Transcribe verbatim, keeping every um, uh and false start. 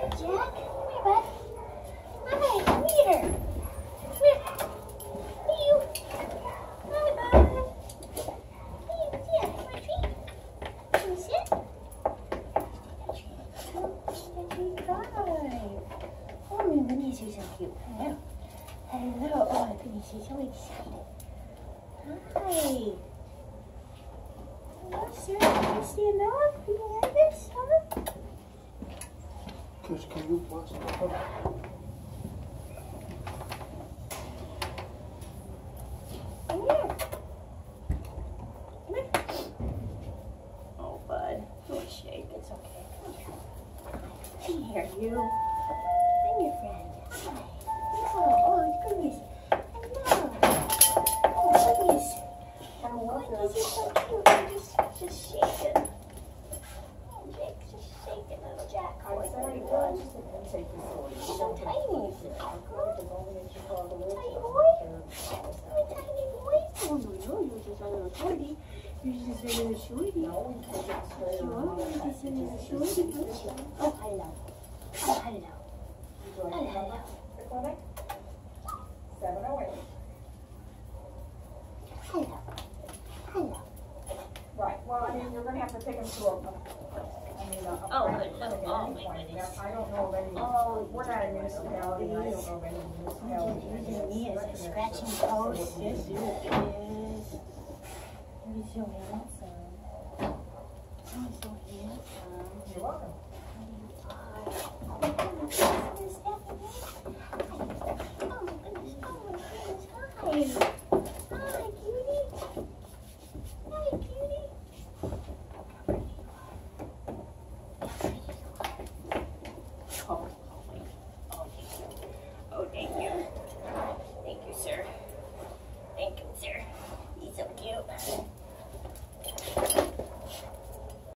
Jack. Come here, bud. Hi, come here. Come here. Hey, you. Hi, bud. Hey, yeah, come on, treat. Can you sit? Oh, Minnie, she's so cute. Hello. Hello. Oh, Minnie, she's so excited. Hi. Hello, sir. Can you stand up? Can you have this, huh? Kish, can you watch the cover? Come here. Come here. Oh, bud. Don't shake. It's okay. Come here. Come here, you. I'm your friend. Hi. Oh, oh, goodness. Hello. Oh, goodness. Oh, goodness, you're so cute. You're just, just shaking. Oh, Jake's just shaking, little Jack. Oh, it's already good. She's so tiny. Oh, tiny boy. Oh, tiny boy. Oh, no, no, you're just a little shorty. You're just a little shorty. No, you're just a little shorty. Oh, hello. Oh, hello. Hello. seven oh eight. Hello. Hello. Right, well, I mean, you're gonna have to take them to a, I mean, a. a Oh, private good. clinic at Oh, any my point. goodness. Now, I don't know of any, Oh, we're not a municipality, I don't know of any municipality. You're using me as a scratching post. Yes, you is. You're so handsome. You're so handsome. You're welcome.